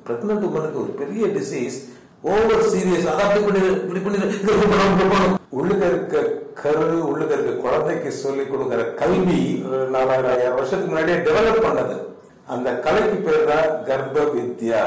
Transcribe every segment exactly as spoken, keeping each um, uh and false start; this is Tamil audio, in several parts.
பிரெக்னன்ட் உமனுக்கு ஒரு பெரிய டிசீஸ், ஓவர் சீரியஸ். அதை அப்படி பண்ணி இப்படி பண்ணி உள்ளுக்க இருக்க கரு, உள்ளுக்க இருக்க குழந்தைக்கு சொல்லிக் கொடுக்கிற கல்வி நாலாயிரம் ஐயாயிரம் வருஷத்துக்கு முன்னாடியே டெவலப் பண்ணது. அந்த கலைக்கு பேர் தான் கர்ப்ப வித்யா.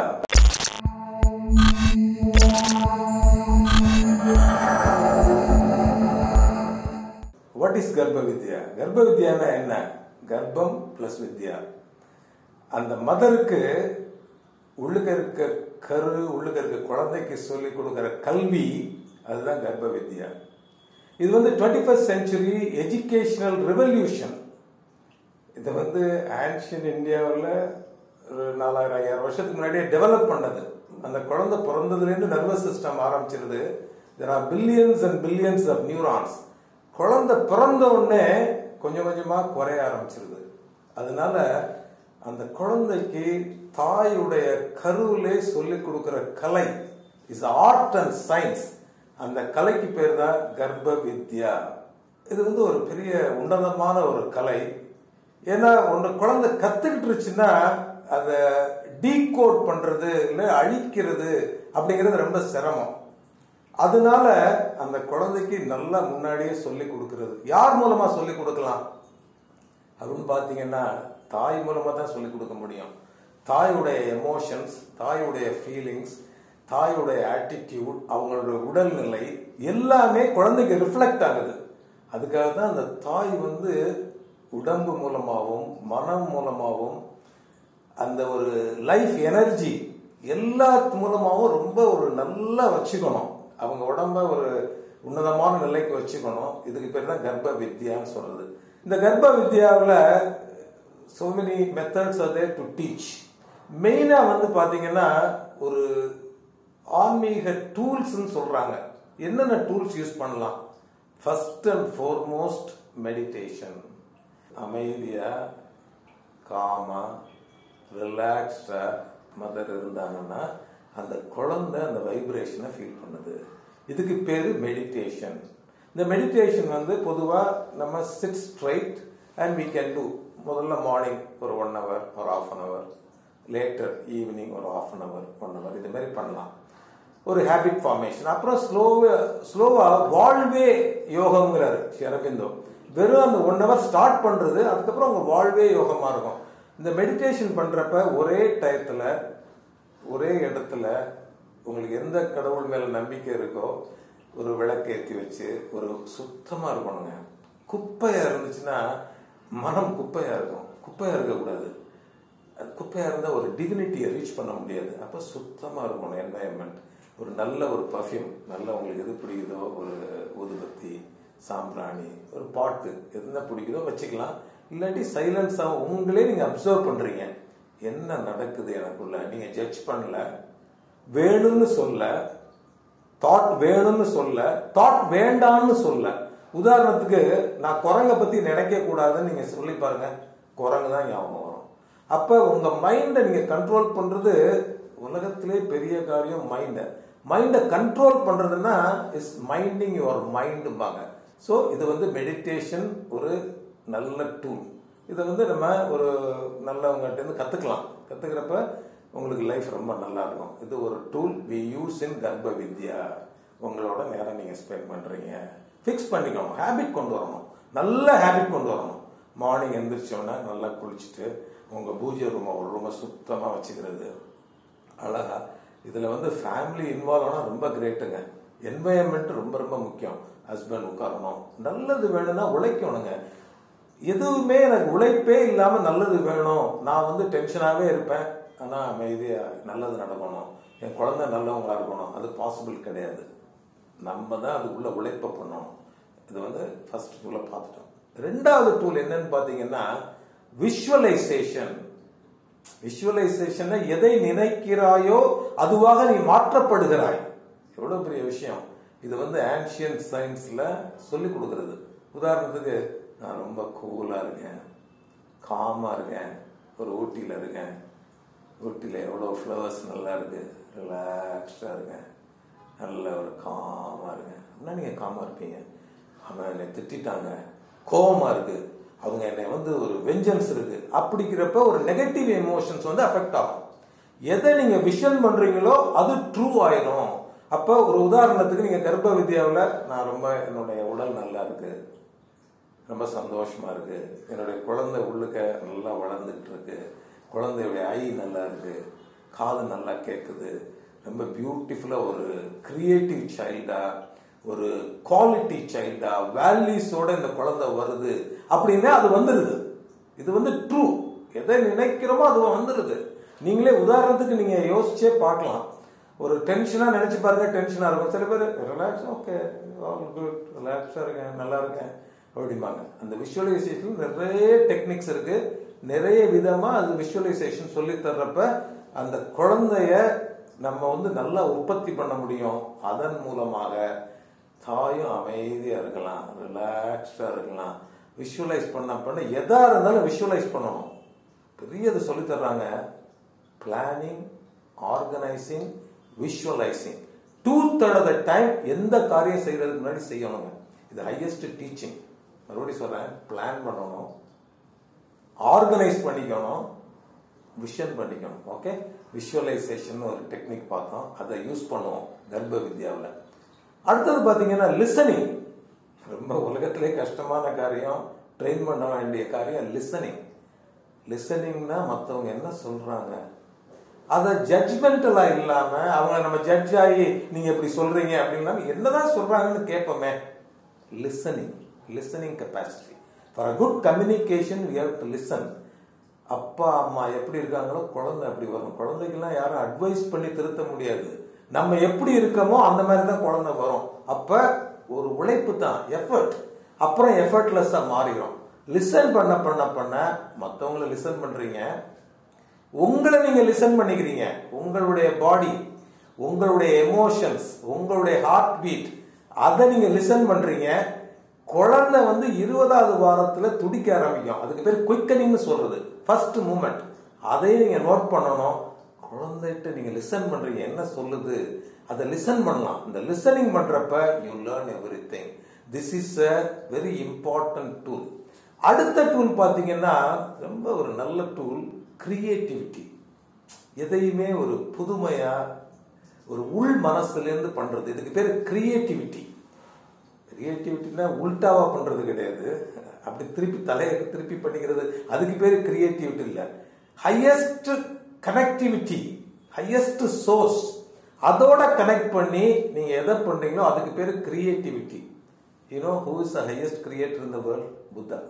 வாட் இஸ் கர்ப்ப வித்யா? கர்ப்ப வித்யானா என்ன? கர்ப்பம் பிளஸ் வித்யா. அந்த மதருக்கு உள்ளுக்க இருக்க கரு, உள்ளுக்க இருக்க குழந்தைக்கு சொல்லிக் கொடுக்கிற கல்வி, அதுதான் கர்ப்ப வித்யா. இது வந்து twenty first century educational revolution. இது வந்து ஆன்ஷியன் இந்தியாவில் நாலாயிரம் ஐயாயிரம் வருஷத்துக்கு முன்னாடியே டெவலப் பண்ணது. அந்த குழந்தை பிறந்ததுலேருந்து நர்வஸ் சிஸ்டம் ஆரம்பிச்சிருது. there are billions and billions of neurons. குழந்தை பிறந்த உடனே கொஞ்சம் கொஞ்சமாக குறைய ஆரம்பிச்சிருது. அதனால அந்த குழந்தைக்கு தாயுடைய கருவிலே சொல்லிக் கொடுக்கிற கலை இஸ் ஆர்ட் அண்ட் சயின்ஸ். அந்த கலைக்கு பேர் தான் கர்ப்ப வித்யா. இது வந்து ஒரு பெரிய உன்னதமான ஒரு கலை. ஏன்னா ஒன்று குழந்தை கத்துக்கிட்டுருச்சுன்னா அதை டீகோட் பண்றது இல்லை அழிக்கிறது அப்படிங்கிறது ரொம்ப சிரமம். அதனால அந்த குழந்தைக்கு நல்லா முன்னாடியே சொல்லி கொடுக்கறது. யார் மூலமா சொல்லி கொடுக்கலாம் அப்படின்னு பார்த்தீங்கன்னா, தாய் மூலமா தான் சொல்லி கொடுக்க முடியும். தாயுடைய எமோஷன்ஸ், தாயுடைய ஃபீலிங்ஸ், தாயுடைய ஆட்டிடியூட், அவங்களோட உடல்நிலை எல்லாமே குழந்தைக்கு ரிஃப்ளெக்ட் ஆகுது. அதுக்காக தான் அந்த தாய் வந்து உடம்பு மூலமாகவும் மனம் மூலமாகவும் அந்த ஒரு லைஃப் எனர்ஜி எல்லா மூலமாகவும் ரொம்ப ஒரு நல்லா வச்சுக்கணும். அவங்க உடம்ப ஒரு உன்னதமான நிலைக்கு வச்சுக்கணும். இதுக்கு பேர் தான் கர்ப்ப வித்யான்னு சொல்றது. இந்த கர்ப்ப வித்யாவில் so many methods are there to teach. மெயினா வந்து பாத்தீங்கன்னா ஒரு ஆன்மீக டூல்ஸ் சொல்றாங்க. என்னென்ன டூல்ஸ் யூஸ் பண்ணலாம்? First and foremost meditation. அமைதியா காமா ரிலாக்ஸ்டா மதர் இருந்தாங்கன்னா அந்த குழந்தை அந்த வைப்ரேஷனை ஃபீல் பண்ணுது. இதுக்கு பேரு மெடிடேஷன். இந்த மெடிடேஷன் வந்து பொதுவா நம்ம sit straight and we can do. முதல்ல மார்னிங் ஒரு ஒன் ஹவர் ஒரு half an hour, later evening ஒரு half an hour one hour, இது மாதிரி பண்ணலாம். ஒரு ஹேபிட் ஃபார்மேஷன். அப்புறம் ஸ்லோவா ஸ்லோவா வாழ்வே யோகம்ங்கிறாரு அரவிந்தோ. வெறும் அந்த ஒன் ஹவர் ஸ்டார்ட் பண்றது, அதுக்கப்புறம் உங்க வாழ்வே யோகமா இருக்கும். இந்த மெடிடேஷன் பண்றப்ப ஒரே டயத்துல ஒரே இடத்துல உங்களுக்கு எந்த கடவுள் மேல நம்பிக்கை இருக்கோ ஒரு விளக்கு ஏற்றி வச்சு ஒரு சுத்தமா இருக்கணுங்க. குப்பையா இருந்துச்சுன்னா மனம் குப்பையா இருக்கும். குப்பையா இருக்கக்கூடாது. அது குப்பையா இருந்தால் ஒரு டிவினிட்டியை ரீச் பண்ண முடியாது. அப்போ சுத்தமாக இருக்கணும் என்வாயன்மெண்ட். ஒரு நல்ல ஒரு பர்ஃப்யூம், நல்ல உங்களுக்கு எது பிடிக்குதோ ஒரு ஊதுபத்தி, சாம்பிராணி, ஒரு பாட்டு எதுனா பிடிக்குதோ வச்சுக்கலாம். இல்லாட்டி சைலன்ஸாக உங்களே நீங்கள் அப்சர்வ் பண்ணுறீங்க. என்ன நடக்குது எனக்குள்ள? நீங்கள் ஜட்ஜ் பண்ணல, வேணும்னு சொல்ல, தாட் வேணும்னு சொல்ல, தாட் வேண்டான்னு சொல்ல. உதாரணத்துக்கு நான் குரங்க பத்தி நினைக்க கூடாதுன்னு நீங்க சொல்லி பாருங்க, குரங்கு தான் ஞாபகம் வரும். அப்ப உங்க மைண்டை நீங்க கண்ட்ரோல் பண்றது உலகத்திலே பெரிய காரியம். மைண்ட மைண்டை கண்ட்ரோல் பண்றதுன்னா இஸ் மைண்டிங் யுவர் மைண்டுபாங்க. ஸோ இது வந்து மெடிடேஷன் ஒரு நல்ல டூல். இதை வந்து நம்ம ஒரு நல்லவங்ககிட்ட இருந்து கத்துக்கலாம். கத்துக்கிறப்ப உங்களுக்கு லைஃப் ரொம்ப நல்லா இருக்கும். இது ஒரு டூல் வி யூஸ் இன் கர்ப்ப வித்யா. உங்களோட நேரம் நீங்க ஸ்பெண்ட் பண்றீங்க. ஃபிக்ஸ் பண்ணிக்கணும். ஹேபிட் கொண்டு வரணும். நல்ல ஹேபிட் கொண்டு வரணும். மார்னிங் எந்திரிச்சோன்னா நல்லா குளிச்சுட்டு உங்க பூஜை ரூமை ஒரு ரூமை சுத்தமாக வச்சுக்கிறது அழகா. இதில் வந்து ஃபேமிலி இன்வால்வ் ஆனால் ரொம்ப கிரேட்டுங்க. என்வாயன்மெண்ட் ரொம்ப ரொம்ப முக்கியம். ஹஸ்பண்ட் உட்காரணும். நல்லது வேணும்னா உழைக்கணுங்க. எதுவுமே எனக்கு உழைப்பே இல்லாமல் நல்லது வேணும், நான் வந்து டென்ஷனாகவே இருப்பேன், ஆனால் அமைதியாக நல்லது நடக்கணும், என் குழந்தை நல்லவங்களா இருக்கணும், அது பாசிபிள் கிடையாது. நம்ம தான் அதுக்குள்ள உழைப்ப பண்ணணும். இது வந்து ஃபர்ஸ்ட் டூலை பார்த்துட்டோம். ரெண்டாவது டூல் என்னன்னு பார்த்தீங்கன்னா விஷுவலைசேஷன். விஷுவலைசேஷன் எதை நினைக்கிறாயோ அதுவாக நீ மாற்றப்படுகிறாய். எவ்வளவு பெரிய விஷயம். இது வந்து ஆன்ஷியன்ட் சயின்ஸ்ல சொல்லி கொடுக்கறது. உதாரணத்துக்கு நான் ரொம்ப கூலா இருக்கேன், காமா இருக்கேன், ஒரு ஊட்டியில இருக்கேன், ஊட்டியில எவ்வளோ ஃப்ளவர்ஸ் நல்லா இருக்கு, ரிலாக்ஸ்டா இருக்கேன், நல்ல ஒரு காமா இருக்கேன் அப்படின்னா நீங்க காமா இருப்பீங்க. அவன் என்னை திட்டாங்க, கோபமா இருக்கு, அவங்க என்னை வந்து ஒரு வெஞ்சன்ஸ் இருக்கு, அப்படிங்கிறப்ப ஒரு நெகட்டிவ் எமோஷன்ஸ் வந்து அஃபெக்ட் ஆகும். எதை நீங்க விஷன் பண்றீங்களோ அது ட்ரூ ஆயிடும். அப்ப ஒரு உதாரணத்துக்கு நீங்க கர்ப்ப வித்யாவில் நான் ரொம்ப என்னுடைய உடல் நல்லா இருக்கு, ரொம்ப சந்தோஷமா இருக்கு, என்னுடைய குழந்தை உள்ளுக்க நல்லா வளர்ந்துட்டு இருக்கு, குழந்தையுடைய ஐ நல்லா இருக்கு, காது நல்லா கேட்குது, ரொம்ப பியூட்டிஃபுல்லா ஒரு கிரியேட்டிவ் சைல்டா, ஒரு குவாலிட்டி சைல்டா, வேல்யூஸோட இந்த குழந்தை வருது அப்படின்னா அது வந்துருது. இது வந்து ட்ரூ. எதை நினைக்கிறோமோ அது வந்துருது. நீங்களே உதாரணத்துக்கு நீங்க யோசிச்சே பார்க்கலாம். ஒரு டென்ஷனா நினைச்சு பாருங்க, டென்ஷனா இருக்கும். சில பேர் ரிலாக்ஸ், ஓகே குட், ரிலாக்ஸா இருக்கேன், நல்லா இருக்கேன் அப்படிம்பாங்க. அந்த விஷுவலைசேஷன் நிறைய டெக்னிக்ஸ் இருக்கு, நிறைய விதமா அது விஷுவலைசேஷன் சொல்லி தர்றப்ப அந்த குழந்தைய நம்ம வந்து நல்லா உற்பத்தி பண்ண முடியும். அதன் மூலமாக தாயும் அமைதியா இருக்கலாம், ரிலாக்ஸ்டா இருக்கலாம். விஷுவலைஸ் பண்ண பண்ண எதா இருந்தாலும் விஷுவலைஸ் பண்ணணும். பெரியது சொல்லி தர்றாங்க. Planning, organising, visualising. Two third of the time எந்த காரியம் செய்யறதுக்கு முன்னாடி செய்யணுங்க. இது ஹையஸ்ட் டீச்சிங். மறுபடியும் சொல்றேன், பிளான் பண்ணணும், ஆர்கனைஸ் பண்ணிக்கணும், விஷன் பண்ணிக்கணும். ஓகே, விஷுவலைசேஷன் ஒரு டெக்னிக் பார்த்தோம், அதை யூஸ் பண்ணுவோம் கர்ப்ப வித்யாவில். அடுத்தது பாத்தீங்கன்னா லிசனிங். ரொம்ப உலகத்திலே கஷ்டமான காரியம், ட்ரெயின் பண்ண வேண்டிய காரியம் லிசனிங். லிசனிங்னா மற்றவங்க என்ன சொல்றாங்க அதை ஜட்ஜ்மெண்டலா இல்லாம அவங்க நம்ம ஜட்ஜ் ஆகி நீங்க இப்படி சொல்றீங்க அப்படின்னா என்னதான் சொல்றாங்கன்னு கேட்போமே. Listening, listening capacity. For a good communication we have to listen. அப்பா அம்மா எப்படி இருக்காங்களோ குழந்தை அப்படி வரும். குழந்தைக்கெல்லாம் யாரும் அட்வைஸ் பண்ணி திருத்த முடியாது. நம்ம எப்படி இருக்கோமோ அந்த மாதிரி தான் குழந்தை வரும். அப்ப ஒரு உழைப்பு தான், எஃபர்ட். அப்புறம் எஃபர்ட்லெஸ்ஸா மாறிடும். லிசன் பண்ண பண்ண பண்ண மற்றவங்களை லிசன் பண்றீங்க, உங்களை நீங்க லிசன் பண்ணிக்கிறீங்க. உங்களுடைய பாடி, உங்களுடைய எமோஷன்ஸ், உங்களுடைய ஹார்ட் பீட், அதை நீங்க லிசன் பண்றீங்க. குழந்தை வந்து இருபதாவது வாரத்துல துடிக்க ஆரம்பிக்கும். அதுக்கு பேர் குயிக்கனிங்னு சொல்றது, ஃபர்ஸ்ட் மூமெண்ட். அதையும் நீங்க நோட் பண்ணணும். குழந்தைகிட்ட நீங்க லிசன் பண்றீங்க, என்ன சொல்லுது அதை லிசன் பண்ணலாம். இந்த லிசனிங் பண்றப்ப you learn everything. This is a very important tool. அடுத்த டூல் பாத்தீங்கன்னா ரொம்ப ஒரு நல்ல டூல், கிரியேட்டிவிட்டி. எதையுமே ஒரு புதுமையா ஒரு உள் மனசுல இருந்து பண்றது, இதுக்கு பேரு கிரியேட்டிவிட்டி. கிரியேட்டிவிட்டினா உல்டாவா பண்றது கிடையாது, அப்படி திருப்பி தலையை திருப்பி பண்ணிக்கிறது, அதுக்கு பேரு கிரியேட்டிவிட்டி இல்ல. ஹையஸ்ட் கனெக்டிவிட்டி, ஹையஸ்ட் சோர்ஸ், அதோட கனெக்ட் பண்ணி நீங்க எதை பண்றீங்களோ அதுக்கு பேரு creativity. You know who is the highest creator in the world? Buddha.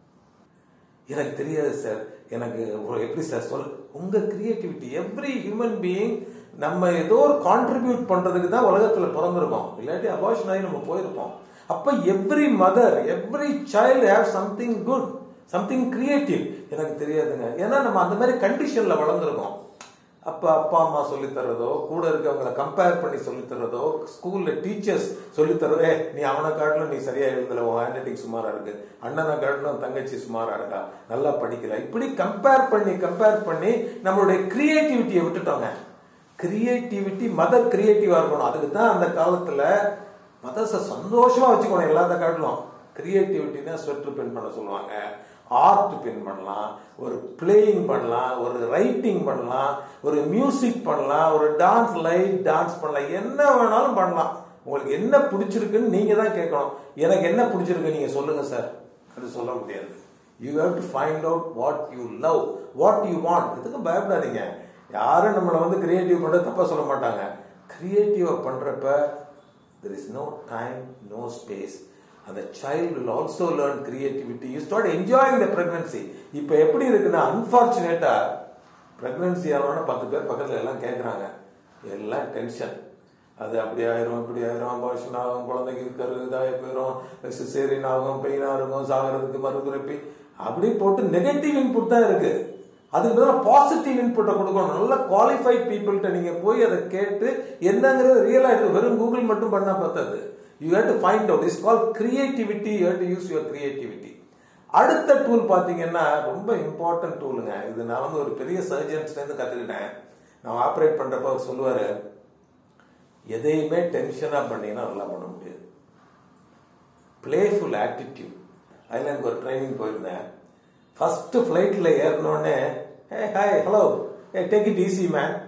எனக்கு தெரியாது சார், எனக்கு எப்படி சார் சொல்ல? உங்க கிரியேட்டிவிட்டி. எவ்ரி ஹியூமன் பீயிங் நம்ம ஏதோ ஒரு கான்ட்ரிபியூட் பண்றதுக்கு தான் உலகத்துல பிறந்திருக்கோம், இல்லாட்டி அபார்ஷன் ஆகி நம்ம போயிருப்போம். அப்ப every mother, every child have something good, something creative. எனக்கு தெரியாதுங்க, ஏன்னா நம்ம அந்த மாதிரி கண்டிஷன்ல வளர்ந்துருக்கோம். அப்ப அப்பா அம்மா சொல்லி தர்றதோ, கூட இருக்கவங்களை கம்பேர் பண்ணி சொல்லி தர்றதோ, ஸ்கூல்ல டீச்சர்ஸ் சொல்லி தர்றதோ, ஏ நீ அவனை காட்டிலும் நீ சரியா எழுதல, உன் ஹேண்ட் ரைட்டிங் சுமாரா இருக்கு, அண்ணனை காட்டிலும் தங்கச்சி சுமாரா இருக்கா, நல்லா படிக்கல, இப்படி கம்பேர் பண்ணி கம்பேர் பண்ணி நம்மளுடைய கிரியேட்டிவிட்டியை விட்டுட்டோங்க. கிரியேட்டிவிட்டி, மதர் கிரியேட்டிவா இருக்கணும். அதுக்கு தான் அந்த காலத்துல மதர்ஸை சந்தோஷமா வச்சுக்கணும் எல்லாத்த காட்டிலும். கிரியேட்டிவிட்டினா ஸ்வெட்டர் பின் பண்ண சொல்லுவாங்க, ஆர்ட் பின் பண்ணலாம், ஒரு பிளேயிங் பண்ணலாம், ஒரு ரைட்டிங் பண்ணலாம், ஒரு மியூசிக் பண்ணலாம், ஒரு டான்ஸ், லைவ் டான்ஸ் பண்ணலாம், என்ன வேணாலும் பண்ணலாம். உங்களுக்கு என்ன பிடிச்சிருக்குன்னு நீங்க தான் கேட்கணும். எனக்கு என்ன பிடிச்சிருக்கு நீங்க சொல்லுங்க சார், அது சொல்ல முடியாது. You have to find out what you love, what you want. இதுக்கு பயப்படாதீங்க. யாரும் நம்மளை வந்து கிரியேட்டிவ் பண்ற தப்பா சொல்ல மாட்டாங்க. கிரியேட்டிவா பண்றப்ப there is no time, no space. And the child will also learn creativity. You start enjoying the pregnancy. இப்ப எப்படி இருக்குன்னா, அன்பார்ச்சுனேட்டா பிரெக்னன்சி ஆகணும்னா பத்து பேர் பக்கத்துல எல்லாம் கேட்கறாங்க, எல்லாம் டென்ஷன். அது அப்படி ஆயிரும், இப்படி ஆயிரும், அபார்ஷன் ஆகும், குழந்தைக்கு இருக்கிறது இதாகி போயிடும், சிசேரியன் ஆகும், பெயினா இருக்கும், சாகிறதுக்கு மறுதுரப்பி, அப்படி போட்டு நெகட்டிவ் இன்புட் தான் இருக்கு. அதுக்கு பதிலாக பாசிட்டிவ் இன்புட்டை கொடுக்கணும். நல்ல குவாலிஃபைட் பீப்புள்கிட்ட நீங்க போய் அதை கேட்டு என்னங்கிறது ரியலா இருக்கு. வெறும் கூகுள் மட்டும் பண்ணா பார்த்தது. You have to find out. It's called creativity. You have to use your creativity. அடுத்த டூல் பாத்தீங்கன்னா ரொம்ப இம்பார்ட்டன்ட் டூலுங்க. இது நான் வந்து ஒரு பெரிய சர்ஜன்ஸ்ல இருந்து கத்துக்கிட்டேன். நான் ஆப்ரேட் பண்றப்ப அவர் சொல்லுவாரு, எதையுமே டென்ஷனா பண்ணீங்கன்னா நல்லா பண்ண முடியாது. Playful attitude. அதில் எனக்கு ஒரு ட்ரைனிங் போயிருந்தேன். ஃபர்ஸ்ட் ஃபிளைட்ல ஏறினோடனே, hey hi hello, hey take it easy man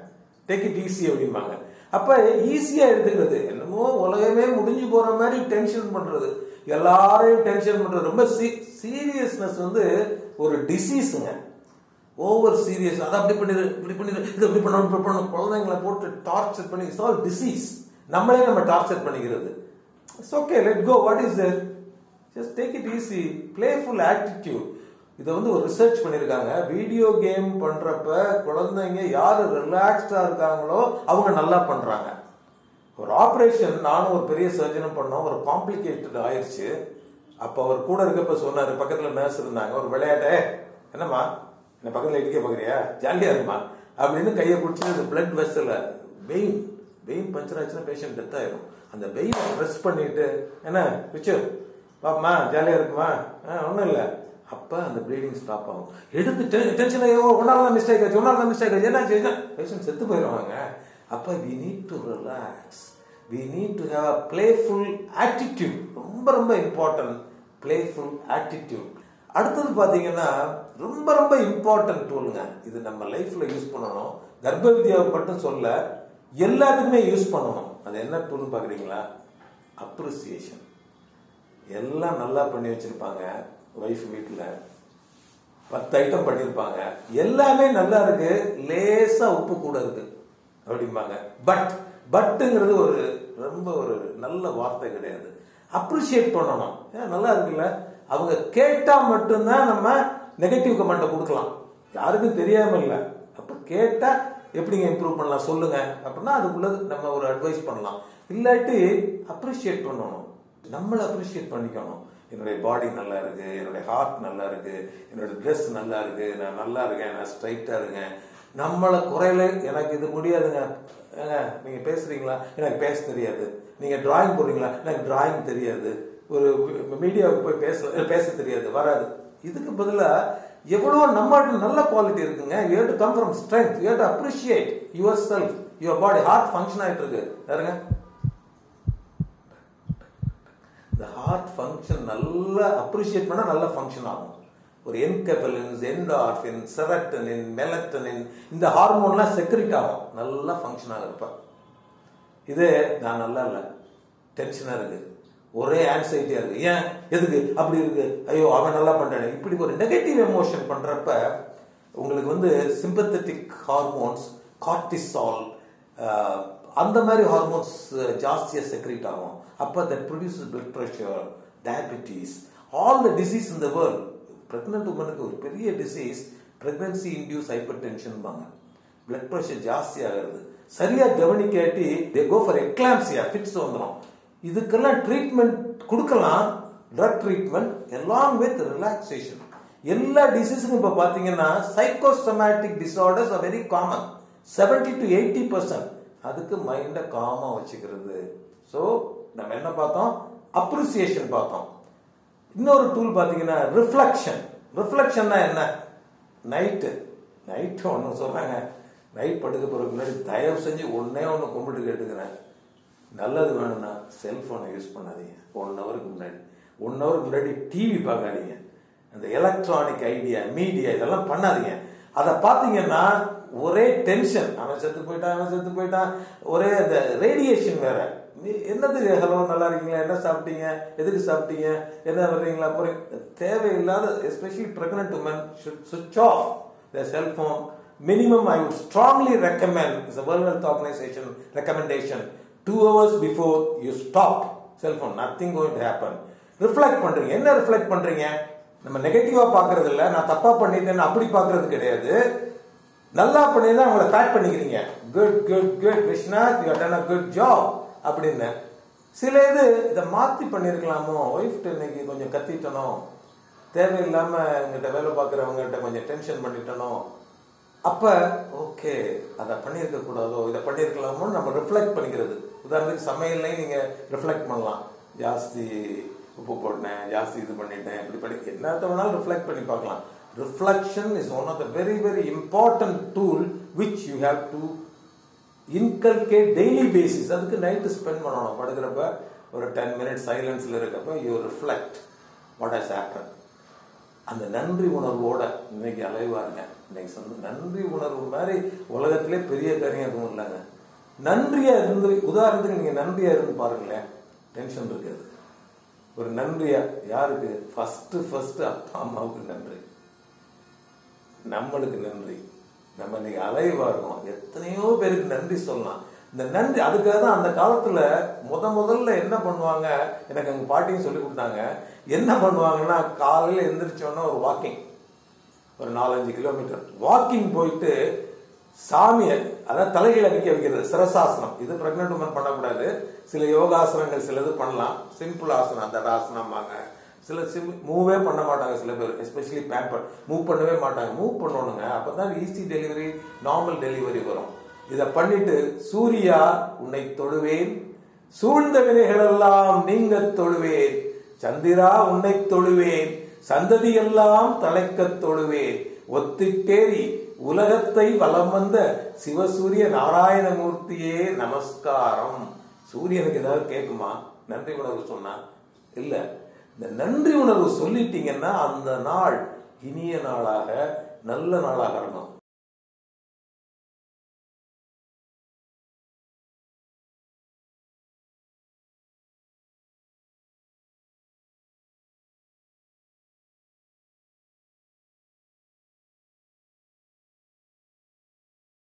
take it easy அப்படிம்பாங்க. அப்ப ஈஸியா எடுத்துக்கிறது, என்னமோ உலகமே முடிஞ்சு போற மாதிரி டென்ஷன் பண்றது, எல்லாரையும் டென்ஷன் பண்றது. ரொம்ப சீரியஸ்னஸ் வந்து ஒரு டிசீஸுங்க. ஓவர் சீரியஸ், அதை அப்படி பண்ணிடு இப்படி பண்ணிடு இது இப்படி பண்ணணும் இப்படி பண்ணணும், குழந்தைங்களை போட்டு டார்ச்சர் பண்ணி, இட்ஸ் ஆல் டிசீஸ். நம்மளே நம்ம டார்ச்சர் பண்ணிக்கிறது. It's okay, let go, what is there, just take it easy, playful attitude. இதை வந்து ஒரு ரிசர்ச் பண்ணியிருக்காங்க. வீடியோ கேம் பண்றப்ப குழந்தைங்க யாரு ரிலாக்ஸ்டா இருக்காங்களோ அவங்க நல்லா பண்றாங்க. ஒரு ஆப்ரேஷன் நானும் ஒரு பெரிய சர்ஜனும் பண்ணோம், ஒரு காம்ப்ளிகேட்டட் ஆயிடுச்சு. அப்ப அவர் கூட இருக்கப்ப சொன்னாரு, பக்கத்துல நர்ஸ் இருந்தாங்க, ஒரு விளையாட்ட, என்னம்மா என்ன பக்கத்துல இடிக்க பாக்குறியா, ஜாலியா இருக்குமா அப்படின்னு கையை பிடிச்சி பிளட் வெசல வெயின் வெயின் பஞ்சர் ஆச்சுன்னா பேஷண்ட் டெத் ஆயிடும். அந்த வெயினை ப்ரெஸ் பண்ணிட்டு, என்ன பிச்சு பாப்பமா ஜாலியா இருக்குமா, ஒன்றும் இல்லை. அப்ப அந்த ப்ளீடிங் ஸ்டாப் ஆகும். எடுத்து டென்ஷன் ஒன்னால்தான் மிஸ்டேக் ஆச்சு ஒன்னால்தான் மிஸ்டேக் ஆச்சு என்ன ஆச்சு, பேஷண்ட் செத்து போயிடுவாங்க. அப்ப we need to relax, we need to have a playful attitude. ரொம்ப ரொம்ப இம்பார்ட்டன்ட், பிளேஃபுல் ஆட்டிடியூட். அடுத்தது பாத்தீங்கன்னா ரொம்ப ரொம்ப இம்பார்ட்டன்ட் டூலுங்க. இது நம்ம லைஃப்ல யூஸ் பண்ணணும். கர்ப்ப வித்யாவை மட்டும் சொல்ல, எல்லாத்துக்குமே யூஸ் பண்ணணும். அது என்ன டூல் பாக்குறீங்களா? அப்ரிசியேஷன். எல்லாம் நல்லா பண்ணி வச்சிருப்பாங்க வைஃப், வீட்டுல பத்து ஐட்டம் பண்ணிருப்பாங்க, எல்லாமே நல்லா இருக்கு, லேசா உப்பு கூட இருக்கு அப்படிம்பாங்க. பட் பட்டுங்கிறது ஒரு ரொம்ப ஒரு நல்ல வார்த்தை கிடையாது. அப்ரிசியேட் பண்ணணும். நல்லா இருக்குல்ல, அவங்க கேட்டா மட்டும்தான் நம்ம நெகட்டிவ் கமெண்ட்டை கொடுக்கலாம், யாருக்கும் தெரியாம இல்லை. அப்ப கேட்டா எப்படிங்க இம்ப்ரூவ் பண்ணலாம் சொல்லுங்க அப்படின்னா அதுக்குள்ள நம்ம ஒரு அட்வைஸ் பண்ணலாம். இல்லாட்டி அப்ரிஷியேட் பண்ணணும், நம்மளை அப்ரிஷியேட் பண்ணிக்கணும். என்னுடைய பாடி நல்லா இருக்கு, என்னுடைய ஹார்ட் நல்லா இருக்கு, என்னுடைய ட்ரெஸ் நல்லா இருக்கு, நான் நல்லா இருக்கேன், நான் ஸ்ட்ரைட்டா இருக்கேன். நம்மளை குறையில, எனக்கு இது முடியாதுங்க, நீங்க பேசுறீங்களா, எனக்கு பேச தெரியாது. நீங்க டிராயிங் போடுறீங்களா, எனக்கு டிராயிங் தெரியாது. ஒரு மீடியாவுக்கு போய் பேச பேச தெரியாது, வராது. இதுக்கு பதிலா எவ்வளவு நம்ம நல்ல குவாலிட்டி இருக்குங்க. You have to come from strength, you have to appreciate yourself. Your body heart function ஆயிட்டு இருக்கு பாருங்க. இந்த ஹார்ட் ஃபங்க்ஷன் நல்லா அப்ரிஷியேட் பண்ணா நல்லா ஃபங்க்ஷன் ஆகும். ஒரு என்கெபலின்ஸ், என்டார்பின், செரட்டனின், மெலட்டனின், இந்த ஹார்மோன்லாம் செக்ரிட் ஆகும், நல்லா ஃபங்க்ஷன் ஆகிறப்ப. இது நான் நல்லா இல்லை, டென்ஷனா இருக்கு, ஒரே ஆன்சைட்டியா இருக்கு, ஏன் எதுக்கு அப்படி இருக்கு, ஐயோ அவன் நல்லா பண்றானே, இப்படி ஒரு நெகட்டிவ் எமோஷன் பண்றப்ப உங்களுக்கு வந்து சிம்பத்தட்டிக் ஹார்மோன்ஸ், கார்டிசால், அந்த மாதிரி ஹார்மோன்ஸ் ஜாஸ்தியா செக்ரீட் ஆகும். அப்ப that produces blood pressure, diabetes, all the disease in the world. Pregnant உமனுக்கு ஒரு பெரிய disease pregnancy induce hypertension பாங்க. பிளட் பிரஷர் ஜாஸ்தி ஆகிறது, சரியா கவனிக்காட்டி தே கோ ஃபார் எக்லாம்சியா, ஃபிட்ஸ் வந்துடும். இதுக்கெல்லாம் ட்ரீட்மெண்ட் கொடுக்கலாம், drug treatment along with relaxation. எல்லா டிசீஸுக்கும் இப்ப பாத்தீங்கன்னா psychosomatic disorders are very common. Seventy to eighty percent அதுக்கு மைண்ட காமா வச்சுக்கிறது. ஸோ நம்ம என்ன பார்த்தோம், அப்ரிசியேஷன் பார்த்தோம். இன்னொரு டூல் பாத்தீங்கன்னா ரிஃப்ளெக்ஷன். ரிஃப்ளெக்ஷன்னா என்ன, நைட்டு நைட்டு ஒன்று சொல்றாங்க, நைட் படுக்க போறதுக்கு முன்னாடி தயவு செஞ்சு ஒன்னே ஒன்று கும்பிட்டு கேட்டுக்கிறேன், நல்லது வேணும்னா செல்போனை யூஸ் பண்ணாதீங்க. ஒன் ஹவருக்கு முன்னாடி ஒன் ஹவருக்கு முன்னாடி டிவி பார்க்காதீங்க. அந்த எலக்ட்ரானிக் ஐடியா, மீடியா இதெல்லாம் பண்ணாதீங்க. அதை பார்த்தீங்கன்னா ஒரே டென்ஷன், அவன் செத்து போயிட்டான் அவன் செத்து போயிட்டான், ஒரே அந்த ரேடியேஷன் வேற. என்னதுக்கு ஹலோ நல்லா இருக்கீங்களா, என்ன சாப்பிட்டீங்க, எதுக்கு சாப்பிட்டீங்க, என்ன வர்றீங்களா போறீங்க, தேவையில்லாத. எஸ்பெஷலி பிரெக்னன்ட் உமன் ஷுட் சுவிட்ச் off their cell phone. Minimum I would strongly recommend, it's a World Health Organization recommendation, two hours before you stop cell phone, nothing going to happen. Reflect பண்றீங்க, என்ன ரிஃப்ளெக்ட் பண்றீங்க, நம்ம நெகட்டிவா பாக்குறது இல்ல, நான் தப்பா பண்ணிட்டேன்னு அப்படி பாக்குறது கிடையாது, நல்லா பண்ணிதான் அவங்கள பேட் பண்ணிக்கிறீங்க. Good good good Viswanath, you have done a good job அப்படின்னு. சில இது இதை மாத்தி பண்ணிருக்கலாமோ, ஒய்ஃப் இன்னைக்கு கொஞ்சம் கத்திட்டனோ, தேவையில்லாம எங்கிட்ட வேலை பார்க்குறவங்ககிட்ட கொஞ்சம் டென்ஷன் பண்ணிட்டனோ, அப்ப ஓகே அதை பண்ணியிருக்க கூடாதோ, இதை பண்ணியிருக்கலாமோ நம்ம ரிஃப்ளெக்ட் பண்ணிக்கிறது. உதாரணத்துக்கு சமையல்லையும் நீங்க ரிஃப்ளெக்ட் பண்ணலாம், ஜாஸ்தி உப்பு போட்டேன், ஜாஸ்தி இது பண்ணிட்டேன், இப்படி பண்ணி என்னத்த வேணாலும் ரிஃப்ளெக்ட் பண்ணி பார்க்கலாம். Reflection is one of the very very important tool which you have to inculcate daily basis. அதுக்கு நைட்டு ஸ்பெண்ட் பண்ணணும், படுக்கிறப்ப ஒரு டென் மினிட்ஸ் சைலன்ஸ்ல இருக்கப்ப you reflect what has happen. அந்த நன்றி உணர்வோட இன்னைக்கு அலைவா இருங்க. இன்னைக்கு சொன்ன நன்றி உணர்வு மாதிரி உலகத்திலே பெரிய காரியம் எதுவும் இல்லைங்க. நன்றியா இருந்து, உதாரணத்துக்கு நீங்க நன்றியா இருந்து பாருங்களேன், டென்ஷன் இருக்காது. ஒரு நன்றியா யாருக்கு? ஃபர்ஸ்ட் ஃபர்ஸ்ட் அப்பா அம்மாவுக்கு நன்றி, நம்மளுக்கு நன்றி. நம்ம இன்னைக்கு அலைவாருவோம், எத்தனையோ பேருக்கு நன்றி சொல்லலாம். இந்த நன்றி அதுக்காக தான் அந்த காலத்துல முத முதல்ல என்ன பண்ணுவாங்க, எனக்கு எங்க பாட்டியும் சொல்லி கொடுத்தாங்க. என்ன பண்ணுவாங்கன்னா, காலையில எந்திரிச்சோன்னா ஒரு வாக்கிங், ஒரு நாலஞ்சு கிலோமீட்டர் வாக்கிங் போயிட்டு சாமியை, அதாவது தலைகீழ நிக்க வைக்கிறது, சிரசாசனம். இது பிரெக்னன்ட் உமன் பண்ணக்கூடாது. சில யோகாசனங்கள் சிலது பண்ணலாம், சிம்பிள் ஆசனம், அந்த ஆசனம் வாங்க. சில சிம் மூவே பண்ண மாட்டாங்க சில பேர், எஸ்பெஷலி பேம்பர் மூவ் பண்ணவே மாட்டாங்க. மூவ் பண்ணணுங்க, அப்பதான் ஈஸி டெலிவரி, நார்மல் டெலிவரி வரும். இத பண்ணிட்டு, சூர்யா உன்னை தொழுவேன், சூழ்ந்த வினைகள் எல்லாம் நீங்க தொழுவேன், சந்திரா உன்னை தொழுவேன், சந்ததி எல்லாம் தலைக்க தொழுவேன், ஒத்திட்டேரி உலகத்தை வலம் வந்த சிவசூரிய நாராயணமூர்த்தியே நமஸ்காரம். சூரியனுக்கு ஏதாவது கேட்குமா நன்றி உணர்வு சொன்னா? இல்ல. இந்த நன்றி உணர்வு சொல்லிட்டீங்கன்னா அந்த நாள் இனிய நாளாக நல்ல நாளாக இருக்கும்.